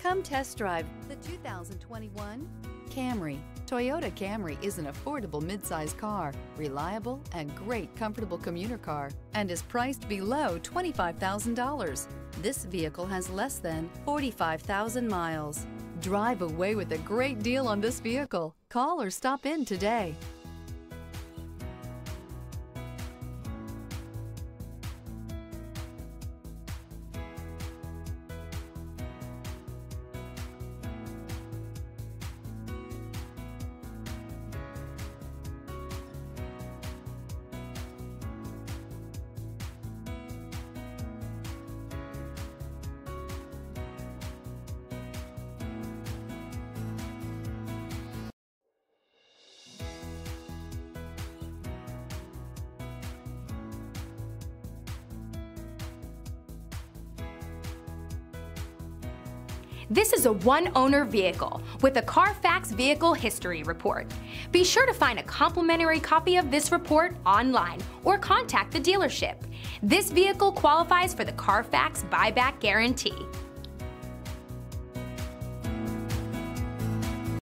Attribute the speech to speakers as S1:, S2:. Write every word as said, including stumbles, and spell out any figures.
S1: Come test drive the two thousand twenty-one Camry. Toyota Camry is an affordable midsize car, reliable and great comfortable commuter car, and is priced below twenty-five thousand dollars. This vehicle has less than forty-five thousand miles. Drive away with a great deal on this vehicle. Call or stop in today.
S2: This is a one-owner vehicle with a Carfax Vehicle History Report. Be sure to find a complimentary copy of this report online or contact the dealership. This vehicle qualifies for the Carfax Buyback Guarantee.